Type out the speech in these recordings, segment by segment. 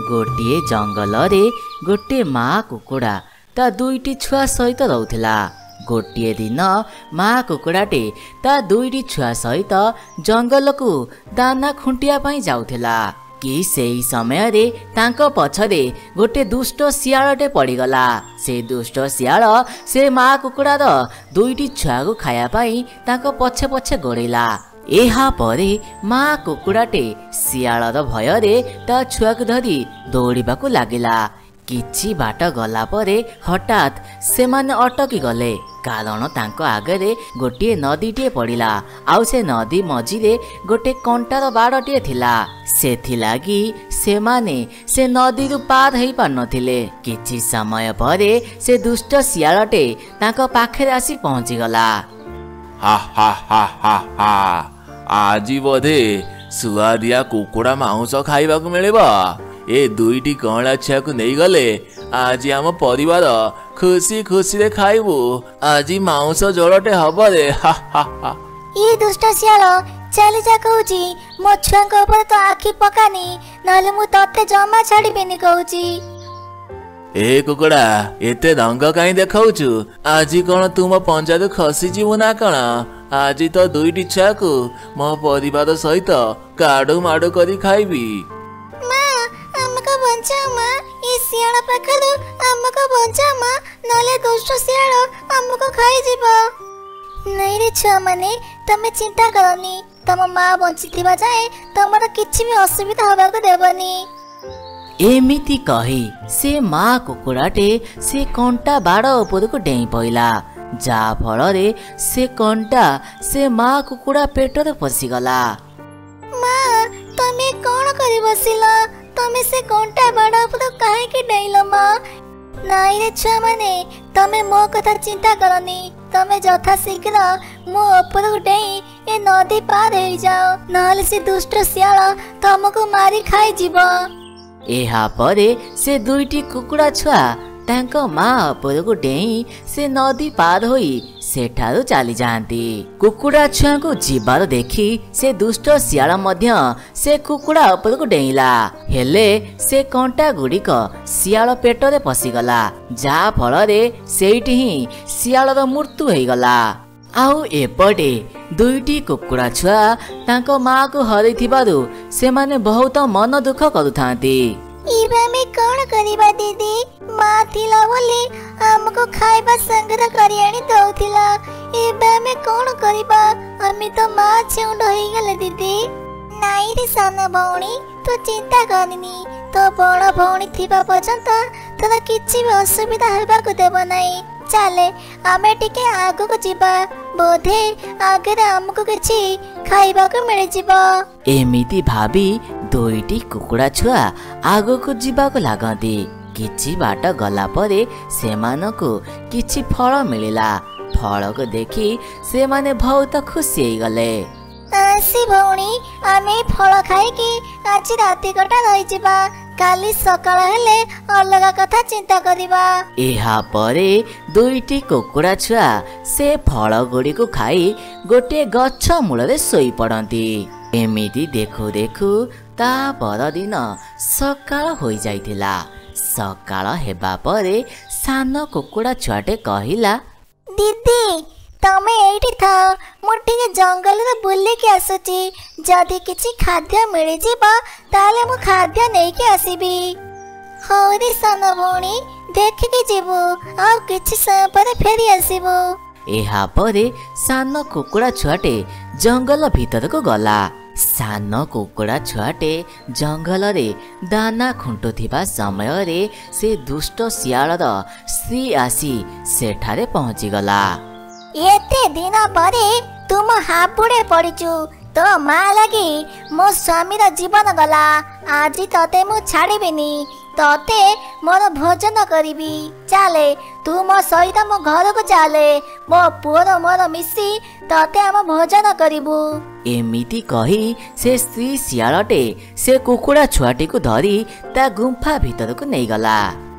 गोटे जंगल रे गोटे माँ कुकुड़ा ता दुईटी छुआ सहित रहुथिला। गोटे दिन माँ कुकुड़ाटे ता दुईटी छुआ सहित जंगल को दाना खुंटिया पाई जाउथिला कि सेही समय रे तांको पछरे गोटे दुष्ट शियाळटे पड़ीगला। से दुष्ट शियाळ से माँ कुकुड़ार दुईटी छुआ को खाया पाई तांको पछे पछे गोड़ेला। एहा परे माँ कुकुड़ाटे शियाळर भयरे ता छुआ को धरी दौड़ाकू लागिला। किछि बाट गला परे हठात से माने अटकी गले, कारण तांको आगरे गोटे नदीटे पड़िला। आउ से नदी मझिरे गोटे कंटार बाड़टे थिला। सेथिलागी से माने से नदी रु पार हेई पार नथिले। किछि समय परे से दुष्ट शियाळटे तांको पाखरे आसी पहुंची गला। हा हा हा हा हा, आजी बोधे सुआदिया कुकुड़ा मांस खाइबाकू मिलिबा। ए दुईटी कणा छुआ को नहीं गले आज आम परिवार खुशी खुशी रे खाइबू। आज मांस जोड़टे हब रे। हा हा हा। ये दुष्ट शियाळ चली जा कहूची, मो छुआंक ऊपर तो आखि पकानी, नले मु तते जमा छाड़ीबेनी कहूची। ए कुकुड़ा एते रंग काई देखाउछु? आज कौन तुम पंजारू खसी जीवु ना कण? आज तो दुईटी छुआ को मो परिवार सहित काडू माडू करी खाइबी। ये शियाळ पाखलु हमको बंचा मां, नले दुष्ट शियाळ हमको खाई जीवो। नहीं रे छुआ माने, तमे चिंता करनी, तम मां बंचिथिबा जाए तमर किछि भी असुविधा होबाको देबनी। एमिति कही से माँ कुकुड़ाटे से कंटा बाड़ ऊपर को डेई पइला, जा फल से कंटा से माँ कुकुड़ा पेटर पशिगला। मां तमे कौन करि बसिला? तमे से कंटा बाड़ ऊपर काहे के डेइलो मां? नाई रे छुआ माने, तमे मो कथा चिंता करनी, तमे जथा शीघ्र मो ऊपर को डेई ए नदी पार हो जाओ, नहले से दुष्ट शियाळ तमको मारी खाई जीवो। एहा परे से दुईटी कुकुड़ा छुआ तांको माँ ऊपर को डेई से नदी पार होई सेठारु चली जाती। कुकुड़ा छुआ को जीवार देखी से दुष्ट शियाळ मध्य से कुकुड़ा ऊपर को डेईला, हेले से कंटा गुड़िक शियाळ पेटरे पशिगला, जा फल सेठी ही शियाळर मृत्यु होईगला। आउ एपटे दुईटी कुकुड़ा छुआ तांको माँ को हरैथिबारु सेमाने बहुत मन दुख करुथांती। इबा में कौन करिबा दीदी? माँ थिला बोले हमको खाइबा संग्रह करी आनी दउथिला। इबा में कौन करिबा? हमें तो माँ छेउंड होई गले दीदी। नाई रे सान भौणी, तू चिंता करनी, तो बड़ भौणी थिबा पर्यंत तोरा किछि भी असुविधा हेबाको देबो नाही। चले आमे टिके आगो को जीवा, बोधे आगे हमको किछि खाइबा को मिल जीवा। एमिति भाभी दुईटी कुकुड़ा छुआ आगो को जीवा को लागंती। किछि बाट गला परे सेमानकु किछि फल मिलिला। फल को देखी से माने बहुत खुशी हो गले। आसी भौणी आमे फल खाई कि आज राति गोटा रही जीवा, काली सकाळ हेले अलगा कथा चिंता करिबा। एहा परे दुईटी कुकुड़ा छुआ से फल गुड़ी को खाई गोटे गछ मूल सोई पड़ती। एमिति देखु देखु ता पर दिन सकाळ होई जाइथिला। सकाळ हेबा परे सान कुकुड़ा छुआटे कहिला, दीदी तमे एठी था, मु टिके जंगल रे बुले के आसुची, जदी किछि खाद्य मिलि जीबा ताले मु खाद्य नै के आसीबी। हो रे सान भौणी देख के जीवो, आ किछि समय पर फेरी आसीबो। एहा परे सान कुकुड़ा छुआटे जंगल भीतर को गला। सान कुकुड़ा छुआटे जंगल रे दाना खुंटुथिबा समय रे से दुष्ट शियाळर स्त्री आसी सेठारे पहुंची गला। एते दिन परे तुम हापुड़े पड़ीचु, तो माँ लगी मो स्वामी रा जीवन गला। आज तते मु छाड़ीबिनी, तते मोर भोजन करिबी। चले तू मो सहित मो घर को चले, मो पुअर मोर मिसी तते हम भोजन करिबू। एमिति कही से स्त्री शियाळटे से कुकुड़ा छुआटी को धरी ता गुंफा भीतर को नहीं गला।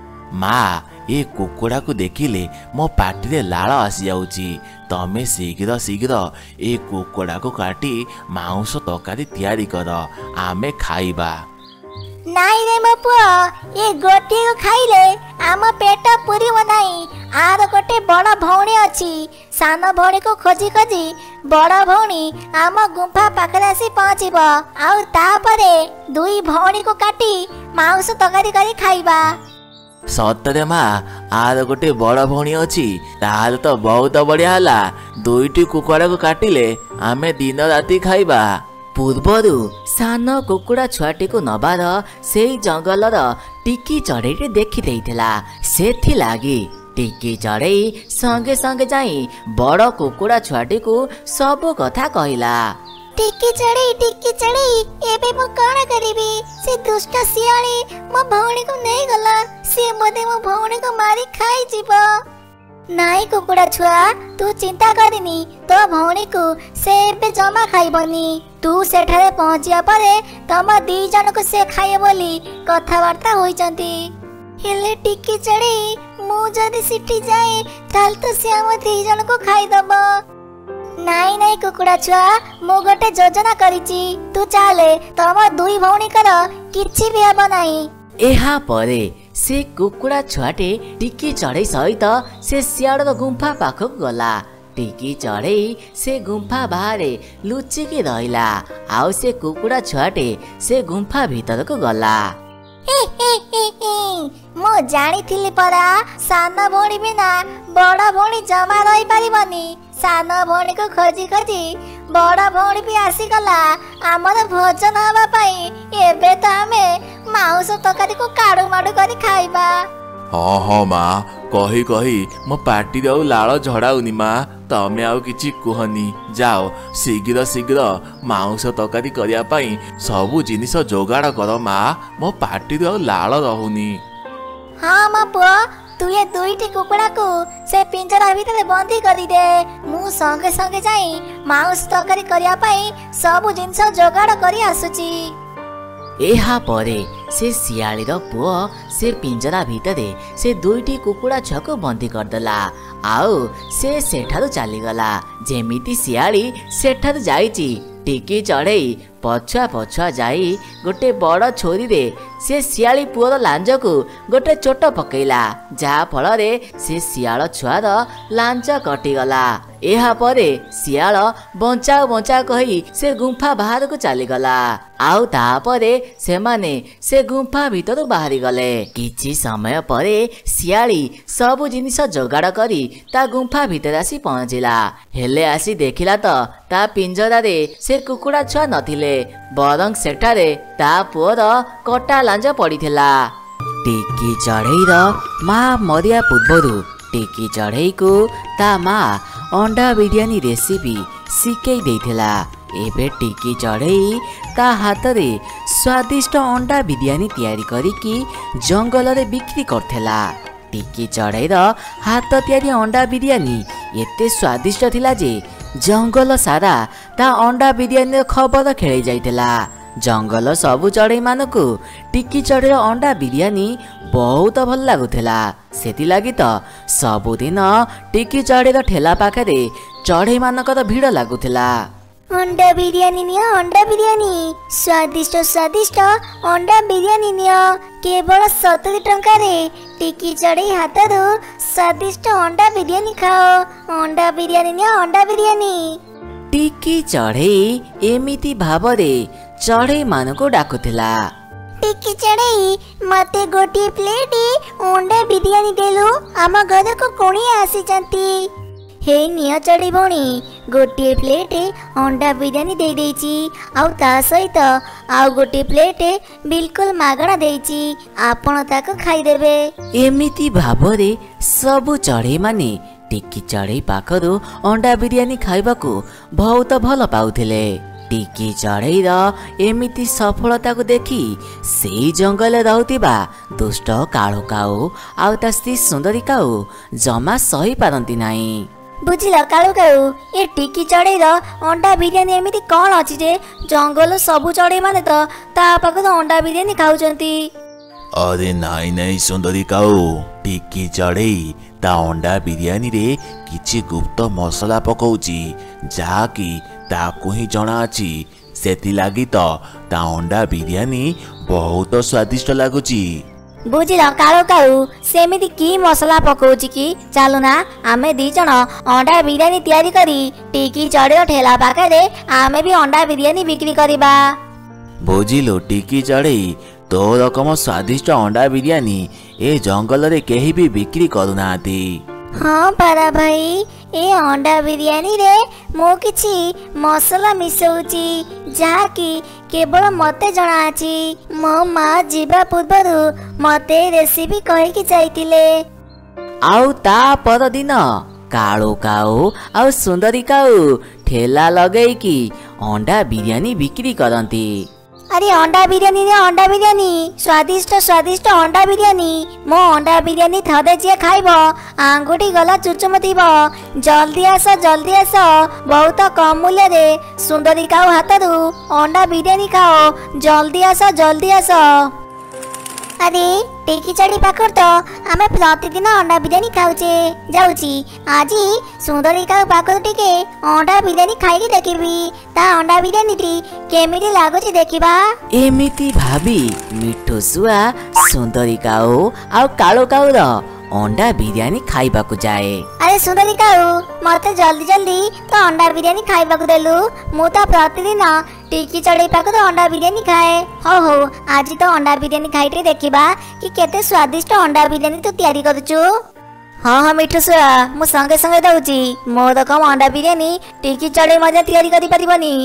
माँ ए कुकुड़ा को देखिले मो पाटिरे लाल आसी जाउची। तमे शीघ्र शीघ्र ए कुकुड़ा को काटी मांस तकारी तैयारी कर, आमे खाइबा। ନାଇଁ ରେ ମୋ ପୁଅ, ଏ ଗୋଟିଏ ଖାଇଲେ ଆମ ପେଟ ପୁରିବ ନାହିଁ। ଆର ଗୋଟେ ବଡ଼ ଭଉଣୀ ଅଛି। ସାନ ଭଉଣୀକୁ ଖୋଜି ଖୋଜି ବଡ଼ ଭଉଣୀ ଆମ ଗୁମ୍ଫା ପାଖରେ ଆସି ପହଞ୍ଚିବ। ଆଉ ତାପରେ ଦୁଇ ଭଉଣୀକୁ କାଟି ମାଉସ ତରକାରୀ କରି ଖାଇବା। ସତରେ ମା, ଆର ଗୋଟେ ବଡ଼ ଭଉଣୀ ଅଛି। ତାହେଲେ ତ ବହୁତ ବଢ଼ିଆ ହେଲା। ଦୁଇଟି କୁକୁଡ଼ାକୁ କାଟିଲେ ଆମେ ଦିନ ରାତି ଖାଇବା। ପୂର୍ବରୁ ସାନ କୁକୁଡ଼ା ଛୁଆଟିକୁ ନବାର ସେଇ ଜଙ୍ଗଲର ଟିକି ଚଢ଼େଇଟି ଦେଖିଦେଇଥିଲା। ସେଥିଲାଗି ଟିକି ଚଢ଼େଇ ସଙ୍ଗେ ସଙ୍ଗେ ଯାଇ ବଡ଼ କୁକୁଡ଼ା ଛୁଆଟିକୁ ସବୁ କଥା କହିଲା। ଟିକି ଚଢ଼େଇ, ଏବେ ମୁଁ କଣ କରିବି? ସେ ଦୁଷ୍ଟ ଶିଆଳି ମୋ ଭଉଣୀକୁ ନେଇଗଲା। ସେ ବୋଧେ ମୋ ଭଉଣୀକୁ ମାରି ଖାଇଯିବ। ନାଇଁ କୁକୁଡ଼ା ଛୁଆ, ତୁ ଚିନ୍ତା କରିନି। ତୋ ଭଉଣୀକୁ ସେ ଏବେ ଜମା ଖାଇବନି। ତୁ ସେଠାରେ ପହଞ୍ଚିବା ପରେ ତମ ଦି ଜଣକୁ ସେ ଖାଇବ ବୋଲି କଥାବାର୍ତ୍ତା ହୋଇଛନ୍ତି। ହେଲେ ଟିକି ଚଢ଼େଇ, ମୁଁ ଯଦି ସେଠି ଯାଏ ତାହେଲେ ତ ସେ ଆମ ଦି ଜଣକୁ ଖାଇଦବ। ନାଇଁ କୁକୁଡ଼ା ଛୁଆ, ମୁଁ ଗୋଟେ ଯୋଜନା କରିଛି। ତୁ ଚାଲେ, ତମ ଦୁଇ ଭଉଣୀଙ୍କର କିଛି ବି ହେବ ନାହିଁ। ଏହା ପରେ ସେ କୁକୁଡ଼ା ଛୁଆଟି ଟିକି ଚଢ଼େଇ ସହିତ ସେ ଶିଆଳର ଗୁମ୍ଫା ପାଖକୁ ଗଲା। ଟିକି ଚଢ଼େଇ ସେ ଗୁମ୍ଫା ବାହାରେ ଲୁଚିକି ରହିଲା। ଆଉ ସେ କୁକୁଡ଼ା ଛୁଆଟି ସେ ଗୁମ୍ଫା ଭିତରକୁ ଗଲା। ମୁଁ ଜାଣିଥିଲି ପରା, ସାନ ଭଉଣୀ ବିନା ବଡ଼ ଭଉଣୀ ଜମା ରହିପାରିବନି। ସାନ ଭଉଣୀକୁ ଖୋଜି ଖୋଜି ବଡ଼ ଭଉଣୀ ବି ଆସିଗଲା ଆମର ଭୋଜନ ହେବା ପାଇଁ। ଏବେ ତ ଆମେ ମାଉସ ତରକାରୀକୁ କାଡୁ ମାଡୁ କରି ଖାଇବା। ହଁ ମା, କହି କହି ମୋ ପାଟିରେ ଆଉ ଲାଳ ଝଡ଼ାଉନି ମା। ତମେ ଆଉ କିଛି କୁହନି। ଯାଅ, ଶୀଘ୍ର ମାଉସ ତରକାରୀ କରିବା ପାଇଁ ସବୁ ଜିନିଷ ଯୋଗାଡ଼ କର ମା। ମୋ ପାଟିରେ ଆଉ ଲାଳ ରହୁନି। ହଁ ମୋ ପୁଅ, ତୁ ଏ ଦୁଇଟି କୁକୁଡ଼ାକୁ ସେ ପିଞ୍ଜରା ଭିତରେ ବନ୍ଦୀ କରିଦେ। ମୁଁ ସଙ୍ଗେ ସଙ୍ଗେ ଯାଇ ମାଉସ ତରକାରୀ କରିବା ପାଇଁ ସବୁ ଜିନିଷ ଯୋଗାଡ଼ କରି ଆସୁଛି। ଏହା ପରେ ସେ ଶିଆଳିର ପୁଅ ସେ ପିଞ୍ଜରା ଭିତରେ ସେ ଦୁଇଟି କୁକୁଡ଼ା ଛୁଆକୁ ବନ୍ଦୀ କରିଦେଲା। ଆଉ ସେ ସେଠାରୁ ଚାଲିଗଲା। ଯେମିତି ଶିଆଳି ସେଠାରୁ ଯାଇଛି, ଟିକି ଚଢ଼େଇ ପଛୁଆ ଯାଇ ଗୋଟେ ବଡ଼ ଛୁରୀରେ ସେ ଶିଆଳି ପୁଅର ଲାଞ୍ଜକୁ ଗୋଟେ ଚୋଟ ପକେଇଲା। ଯାହା ଫଳରେ ସେ ଶିଆଳ ଛୁଆର ଲାଞ୍ଜ କଟିଗଲା। ଏହା ପରେ ଶିଆଳ ବଞ୍ଚାଉ କହି ସେ ଗୁମ୍ଫା ବାହାରକୁ ଚାଲିଗଲା। ଆଉ ତାପରେ ସେମାନେ ସେ ଗୁମ୍ଫା ଭିତରୁ ବାହାରିଗଲେ। କିଛି ସମୟ ପରେ ଶିଆଳି ସବୁ ଜିନିଷ ଯୋଗାଡ଼ କରି ତା ଗୁମ୍ଫା ଭିତରେ ଆସି ପହଞ୍ଚିଲା। ହେଲେ ଆସି ଦେଖିଲା ତ ତା ପିଞ୍ଜରାରେ ସେ କୁକୁଡ଼ା ଛୁଆ ନଥିଲେ, ବରଂ ସେଠାରେ ତା ପୁଅର କଟା ଲାଞ୍ଜ ପଡ଼ିଥିଲା। ଟିକି ଚଢ଼େଇର ମା ମରିବା ପୂର୍ବରୁ ଟିକି ଚଢ଼େଇକୁ ତା ମା ଅଣ୍ଡା ବିରିୟାନୀ ରେସିପି ଶିଖେଇ ଦେଇଥିଲା। ଏବେ ଟିକି ଚଢ଼େଇ ତା ହାତରେ ସ୍ୱାଦିଷ୍ଟ ଅଣ୍ଡା ବିରିୟାନୀ ତିଆରି କରିକି ଜଙ୍ଗଲରେ ବିକ୍ରି କରୁଥିଲା। ଟିକି ଚଢ଼େଇର ହାତ ତିଆରି ଅଣ୍ଡା ବିରିୟାନୀ ଏତେ ସ୍ୱାଦିଷ୍ଟ ଥିଲା ଯେ ଜଙ୍ଗଲ ସାରା ତା ଅଣ୍ଡା ବିରିୟାନୀର ଖବର ଖେଳି ଯାଇଥିଲା। ଜଙ୍ଗଲ ସବୁ ଚଢ଼େଇମାନଙ୍କୁ ଟିକି ଚଢ଼େଇର ଅଣ୍ଡା ବିରିୟାନୀ ବହୁତ ଭଲ ଲାଗୁଥିଲା। ସେଥିଲାଗି ତ ସବୁଦିନ ଟିକି ଚଢ଼େଇର ଠେଲା ପାଖରେ ଚଢ଼େଇମାନଙ୍କର ଭିଡ଼ ଲାଗୁଥିଲା। ଅଣ୍ଡା ବିରିୟାନୀ ନିଅ, ଅଣ୍ଡା ବିରିୟାନୀ, ସ୍ୱାଦିଷ୍ଟ ଅଣ୍ଡା ବିରିୟାନୀ ନିଅ, କେବଳ 70 ଟଙ୍କାରେ। ଟିକି ଚଢ଼େଇ ହାତରୁ ସ୍ୱାଦିଷ୍ଟ ଅଣ୍ଡା ବିରିୟାନୀ ଖାଅ। ଅଣ୍ଡା ବିରିୟାନୀ ନିଅ, ଅଣ୍ଡା ବିରିୟାନୀ। ଟିକି ଚଢ଼େଇ ଏମିତି ଭାବରେ ଚଢ଼େଇମାନଙ୍କୁ ଡାକୁଥିଲା। ଟିକି ଚଢ଼େଇ, ମତେ ଗୋଟିଏ ପ୍ଲେଟ ଅଣ୍ଡା ବିରିୟାନୀ ଦେଲୁ, ଆମ ଘରକୁ କୁଣିଆ ଆସିଛନ୍ତି। ହେ ନିଅ ଚଢ଼େଇ ଭଉଣୀ, ଗୋଟିଏ ପ୍ଲେଟ ଅଣ୍ଡା ବିରିୟାନୀ ଦେଇଛି। ଆଉ ତା ସହିତ ଆଉ ଗୋଟିଏ ପ୍ଲେଟ ବିଲକୁଲ ମାଗଣା ଦେଇଛି, ଆପଣ ତାକୁ ଖାଇଦେବେ। ଏମିତି ଭାବରେ ସବୁ ଚଢ଼େଇମାନେ ଟିକି ଚଢ଼େଇ ପାଖରୁ ଅଣ୍ଡା ବିରିୟାନୀ ଖାଇବାକୁ ବହୁତ ଭଲ ପାଉଥିଲେ। ଟିକି ଚଢ଼େଇର ଏମିତି ସଫଳତାକୁ ଦେଖି ସେଇ ଜଙ୍ଗଲରେ ରହୁଥିବା ଦୁଷ୍ଟ କାଳୁ କାଉ ଆଉ ତା ସ୍ତ୍ରୀ ସୁନ୍ଦରୀ କାଉ ଜମା ସହି ପାରନ୍ତି ନାହିଁ। ବୁଝିଲ କାଳୁ କାଉ, ଏ ଟିକି ଚଢ଼େଇର ଅଣ୍ଡା ବିରିୟାନୀ ଏମିତି କ'ଣ ଅଛି ଯେ ଜଙ୍ଗଲ ସବୁ ଚଢ଼େଇ ମାନେ ତ ତା ପାଖରୁ ଅଣ୍ଡା ବିରିୟାନୀ ଖାଉଛନ୍ତି? अरे नाई नाई सुंदरी काऊ टिकी चढ़ई ता अंडा बिरयानी रे किछि गुप्त मसला पकाउची जाकी ताकू ही जଣା अछि सेथिलागी तो ता अंडा बिरयानी बहुत स्वादिष्ट लगुची। बुझिल काळो काऊ सेमिति की मसला पकाउछि कि चालुना आमे दी जण अंडा बिरयानी तयारी करी टिकी चढ़े ठेला पाखे आमे भी अंडा बिरयानी बिक्री करबा। बुझिलु टिकी चढ़े तो रकम स्वादिष्ट अंडा बिरयानी ए जंगल रे केही भी बिक्री करूनाती। हाँ पारा भाई ए अंडा बिरयानी रे मो किछि मसला मिसौछि जाकी केवल मते जणा अछि। मो माँ जीवा पूर्वरु मते रेसिपी कहिकी जाइतिले। आउ ता पर दिन काळो काऊ आउ सुंदरी काऊ ठेला लगेइकी अंडा बिरयानी बिक्री करंती। अरे अंडा बिरयानी स्वादिष्ट स्वादिष्ट अंडा बिरयानी मो अंडा बिरयानी थदे जे खाइब आंगुठी गला चुचुमतिब जल्दी आस बहुत कम मूल्य रे सुंदरी काऊ हातरू अंडा बिरयानी खाओ जल्दी आस। अरे टेकी चढ़ी पाखर तो आमे प्रतिदिन अंडा बिरयानी खाऊचे जाऊची आज सुंदरी काऊ पाखर टिके अंडा बिरयानी खाइकी देखिबी ता अंडा बिरयानी टी केमिति लागुची देखिबा। एमिति भाबी मिठो सुआ सुंदरी काऊ आउ काळो काऊ रो अंडा बिरयानी खाइबाकू जाए। अरे सुंदरी काऊ मते जल्दी तो अंडा बिरयानी खाइबाकू देलु मु तो प्रतिदिन टिकी चढ़ई पाखर अंडा बिरयानी खाए। हो आज तो अंडा बिरयानी खाइटे देखिबा कि केते स्वादिष्ट अंडा बिरयानी तू तयारी करूचु। हाँ मिठू सुआ मु संगे संगे दउची मोर कम अंडा बिरयानी टिकी चढ़ई मजा तयारी करि परिबनी।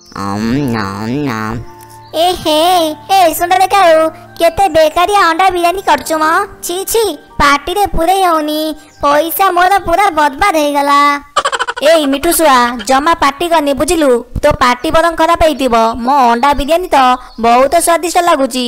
ए सुंदर काऊ केते बेकारी अंडा बिरयानी करछु म छी पार्टी रे पूरे होनी पैसा मोर पूरा बर्बाद हो गला। ए मिठू सुआ जमा पार्टी करनी बुझिलु तो पार्टी बरं खराब होइतिबो मो अंडा बिरयानी तो बहुत स्वादिष्ट लागुची।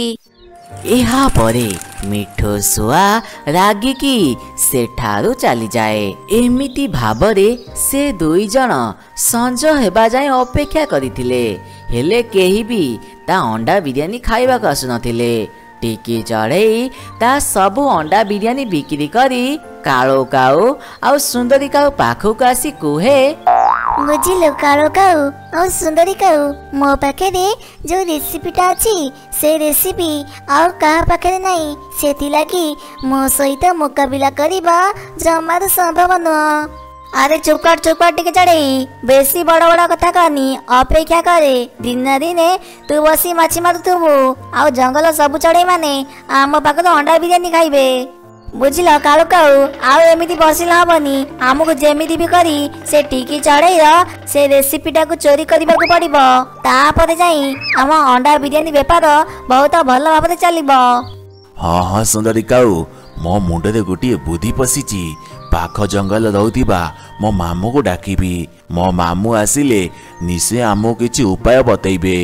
एहा परे मिठो सुआ रागिकी सेठारु चली जाए। एमिति भाबरे से दुई जण संज हेबा जाए अपेक्षा करिथिले हेले केही भी ता अंडा बिरयानी खाइबा को आसु नथिले। टिकी चढ़ई ता सबु अंडा बिरयानी बिक्री करी काळो काऊ आउ सुंदरी काऊ पाखु आसी कुहे बुझिलु काळो काऊ और सुंदरी काऊ मो पाखे जो रेसिपीटा अछि से रेसिपी और कहा पाखे नहीं सेति लागी मो सहित मुकाबिला करिबा जमार संभव न। अरे चुपकर टिके चढ़ई बेसी बड़ कथा कहनी अपेक्षा करे दिन दिने तू बसी माछी मारुथुबु आउ जंगल सबु चढ़ई माने आम पाखर अंडा बिरयानी खाइबे। बुझिल काळो काऊ आउ एमिति बसिल हबनी आमको जेमिति भी करी से टिकी चढ़ई से रेसिपीटा को चोरी करबाकू पड़िबो तापर जाई आम अंडा बिरयानी बेपार बहुत भल भाव चलिबो। हाँ सुंदरी काऊ मो मुंडे गोटे बुद्धि पशिची पाख जंगल रहुथिबा मो मामू को डाकिबी मो मामू आसिले निश्चय आमको किछि उपाय बतैबे।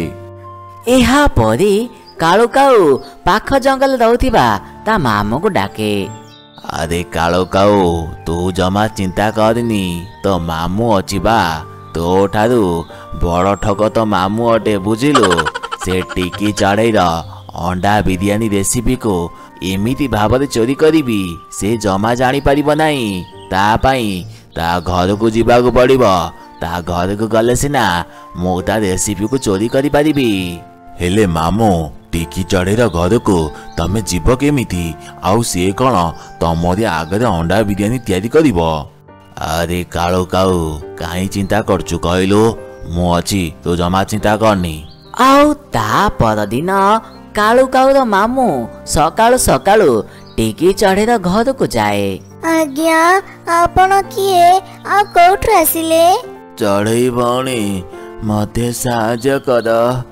एहा परे काळो काऊ पाख जंगल रहुथिबा ता मामू को डाके। अरे काळो काऊ तू जमा चिंता करनी तो मामू अचिबा तो ठारू बड़ ठक तो मामू अटे बुझिलु। से टिकी चढ़ई अंडा बिरयानी रेसिपी को एमिति भाव चोरी करी से जमा जानी पारिबो नाही ता पाई ता घर को जीवाकू पड़िबो ता घर को गले सिना मो ता रेसिपी को चोरी करी पारिबी। हेले मामू टिकी चढ़ईर घर को तमे जीव केमिति आउ से कौन तमरी आगरे अंडा बिरयानी तैयारी करिबो। अरे काळो काऊ काई चिंता करछु कहलु मु अछि तो जमा चिंता करनी। आउ ता पर दिन काळू काऊ मामू सकाळु सकाळु टिकी चढ़ईर घर को जाए। आज्ञा आपण किए आ कोठु आसिले। चढ़ई भौणी मते साहाय्य कर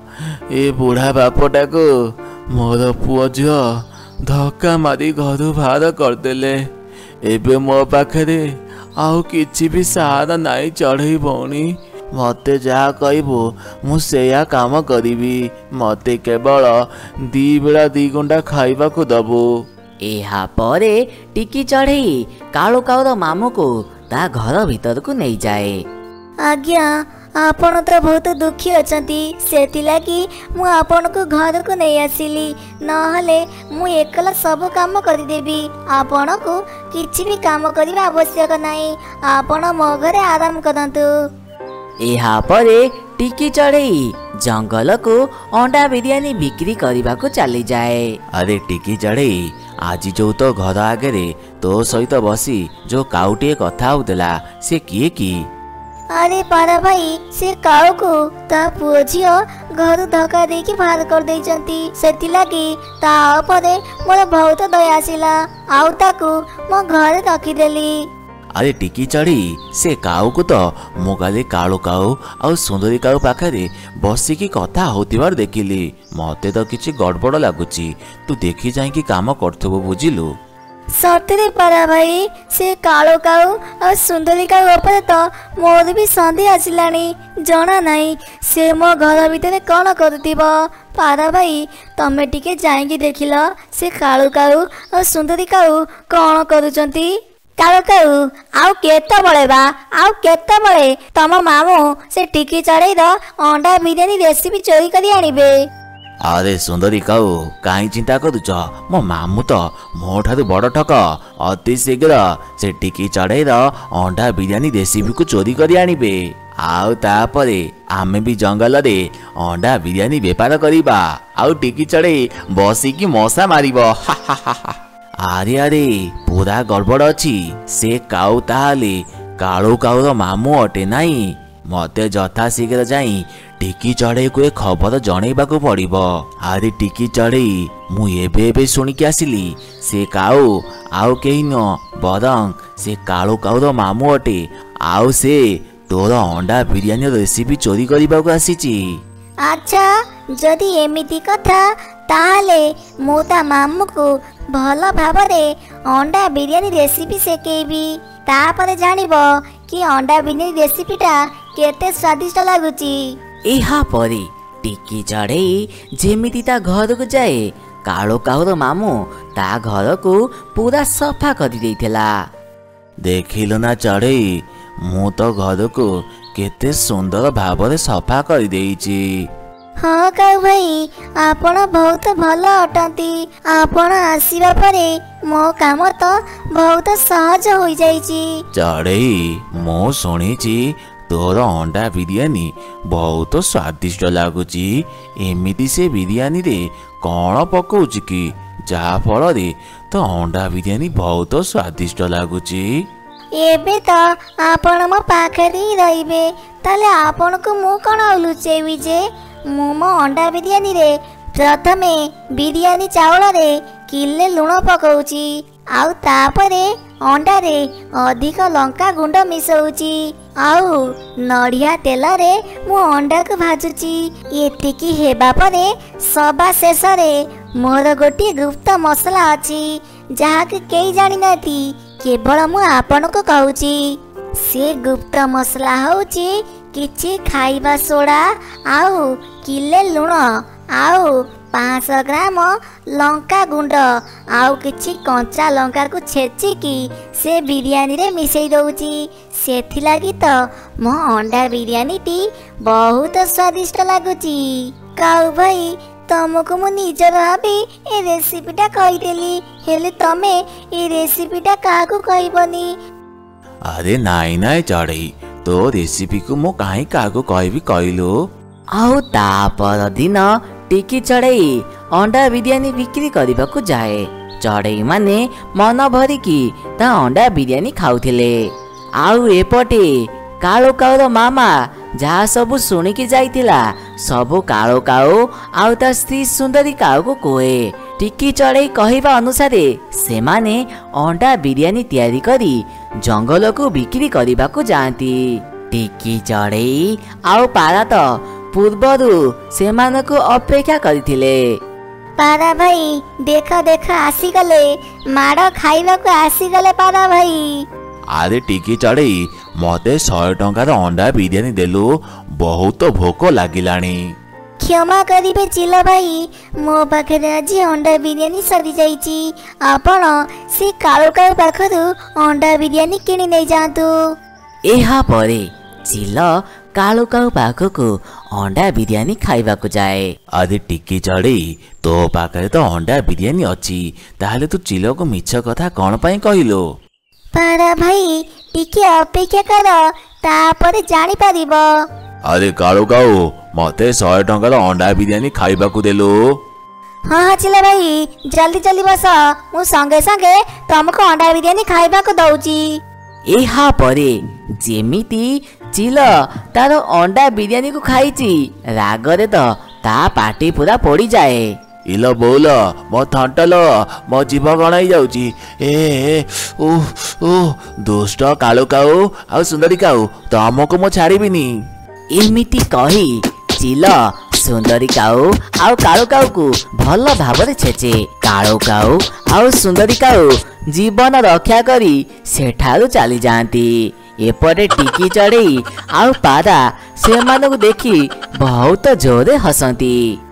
ए बुढ़ा बापटा को मोर पुओ झियो धक्का मारी घर बाहर करदेले एबे मो पाखरे आउ किछि भी सहारा नाई चढ़ई भौणी मते जहा कहबो मु सेया काम करिबी मते केवल दी बेला 2 गुंडा खाइबा को दबो। एहा परे टिकी चढ़ई काळो काऊर मामू को ता घर भीतर को नहीं जाए। आज्ञा आपण तो बहुत दुखी अछंती सेति लागी मु आपण को घर को नहीं आसिली नहले मु एकला सब काम करि देबी आपण को किछि भी काम करबा आवश्यक नाही आपण मो घरे आराम करंतु। एहा परे टिकी चढ़ई जंगल को अंडा बिरियानी बिक्री करने को चली जाए। अरे टिकी चढ़ई आज जो तो घर आगे तो सहित बसी जो काउटे कथा होता से किए की? अरे पारा भाई से काऊ को ता पुओ झियो घर धक्का देकी बाहर कर देइचंती सेति लागी ता उपरे मोर बहुत दया आसिला आउ ताकू मो घर रखी देली। अरे टिकी चढ़ी से काऊ को तो मो काली कालू काऊ और सुंदरी काऊ पाखे बसिकी कथा होतिबार देखिली। मते तो किछि गड़बड़ लगुची, तू देखी जाइकी काम करथबो बुझिलु। सतरे पारा भाई से कालो काऊ और सुंदरी काऊ ऊपर तो मोर भी संदेह आसिलानी जना नहीं से मो घर भीतर कौन करथिबो। पारा भाई तमे टिके जाइकी देखिलो से कालो काऊ और सुंदरी काऊ कौन करूचंती। कालो काऊ आउ केते बळे बा आउ केते बळे तम मामू से टिकी चढ़ई द अंडा बिरयानी रेसिपी चोरी करी आनिबे। अरे सुंदरी काऊ कहीं चिंता करुच, मो मामू तो मो ठारू बड़ ठक अति शीघ्र से टिकी चढ़ई अंडा बिरयानी रेसिपी को चोरी करी आनिबे। आउ तापरे आमे भी जंगल रे अंडा बिरयानी बेपार करिबा आउ टिकी चढ़ई बसिकी मशा मारिबो। अरे अरे पूरा गड़बड़ अछि से काऊ ताले कालू काऊर मामू अटे नाई। मते जथा शीघ्र जाई टिकी चढ़ई को खबर जणैबाकू पड़िबो। अरे टिकी चढ़ई मु एबे शुणिकी आसिली से काऊ आउ केही न बरं से कालू काऊर मामू अटे आउ से तोर अंडा बिरयानी रेसिपी चोरी करबाकू आसीची। अच्छा जदि एमिति कथा ताले मु ता मामू को भल भावरे अंडा बिरयानी रेसिपी शिखेबी तापरे जानिबो कि अंडा बिरयानी रेसिपीटा केते स्वादिष्ट लागुची। एहा परे टिकी चढ़ई जेमिति ता घर को जाए कालो काऊर मामू ता घर को पूरा सफा कर देइथिला। देखिल ना चढ़ई मु तो घर को केते सुंदर भावरे सफा कर देइची। हाँ काऊ भाई आपण बहुत भल अटंती। आपण आसीबा परे मो काम तो बहुत सहज हो जाइची। चढ़ई मु सुनिची तोर अंडा बिरयानी बहुत स्वादिष्ट लगुची। एमिति से बिरयानी रे कौन पकाउची कि जहा फल रे तो अंडा बिरयानी बहुत स्वादिष्ट लगुची। एबे तो आपण मो पाखे ही रहिबे ताले आपण को मु कोन लुचेबी जे मु मो अंडा बिरयानी रे प्रथमे बिरयानी चावल रे किले लुण पकाउची आउ तापरे अंडा रे अधिक लंका गुंड मिसौची आउ नड़िया तेल रे मु अंडा को भाजुची। एतिकी हेबा परे सबा शेष रे मोर गोटी गुप्त मसला अछि जहा के केई जानि नाती केवल मु आपण को कहूची। से गुप्त मसला होची किछि खाइबा सोडा आउ किले लुण आउ 500 ग्राम लंका गुंड आउ किछि कंचा लंका को छेचिकी से बिरयानी रे मिसई दउची। सेथि लागि तो मो अंडा बिरयानी टी बहुत स्वादिष्ट लागुची। काऊ भाई तुमको मु निजर भाबी ए रेसिपीटा कहिदेली हेले तमे ए रेसिपीटा काकू कहबनी। अरे नाई नाई चढ़ई तो रेसिपी को मु काहे काकू कहबी कहलु। आउ तापर दिन टिकी चढ़ई अंडा बिरयानी बिक्री करने को जाए। चढ़ई माने मन भरिकी ता अंडा बिरयानी खाउथिले। आउ एपटे कालो काऊर मामा जहा सबु शुणिकी जाइथिला सबु कालो काऊ आउ ता स्त्री सुंदरी काऊ को कोए। टिकी चढ़ई कहिबा अनुसारे सेमाने अंडा बिरयानी तैयारी करी जंगल को बिक्री करने को जाती। टिकी चढ़ई आउ पारा तो पूर्वरु सेमानकु अपेक्षा करथिले। पारा भाई देख देख आसी गले माड़ खाइबा को आसी गले पारा भाई। अरे टिकी चढ़ई मते 100 टंकार अंडा बिरयानी देलु बहुत भोक लागिलानी। क्षमा करिबे चिलो भाई मो पाखे आज अंडा बिरयानी सरी जाइची। आपण से कालो काऊ पाखरु अंडा बिरयानी किनी नै जातु। एहा परे चिल कालो काऊ पाखकु अंडा बिरयानी खाइबा को जाए। अरे टिकी चढ़ई तो पाखे तो अंडा बिरयानी अछि ताहले तू चिलो को मिछ कथा कोन पई कहिलो। पारा भाई टिके अपेक्षा कर तापर जानी परिबो। अरे कालू काऊ मते 100 टंकार अंडा बिरियानी खाइबाकू देलु। हाँ हाँ चिला भाई जल्दी जल्दी बस मु संगे संगे तुमको अंडा बिरियानी खाइबा को दउची। ଏହା ପରେ ଯେମିତି ଚିଲ ତାର ଅଣ୍ଡା ବିରିୟାନୀକୁ ଖାଇଛି ରାଗରେ ତ ତା ପାଟି ପୁରା ପୋଡ଼ିଯାଏ। ଇଲ ବୋଉଲ ମୋ ଥଣ୍ଟଲ ମୋ ଜିଭ ଗଣାଇ ଯାଉଛି। ଏ ଓ ଓ ଦୁଷ୍ଟ କାଳୁ କାଉ ଆଉ ସୁନ୍ଦରୀ କାଉ ତମକୁ ମୁଁ ଛାଡ଼ିବିନି। ଏମିତି କହି ଚିଲ ସୁନ୍ଦରୀ କାଉ ଆଉ କାଳୁ କାଉକୁ ଭଲ ଭାବରେ ଛେଚେ। କାଳୁ କାଉ ଆଉ ସୁନ୍ଦରୀ କାଉ ଜୀବନ ରକ୍ଷା କରି ସେଠାରୁ ଚାଲିଯାଆନ୍ତି। ଏପଟେ ଟିକି ଚଢ଼େଇ ଆଉ ପାରା ସେମାନଙ୍କୁ ଦେଖି ବହୁତ ଜୋରରେ ହସନ୍ତି।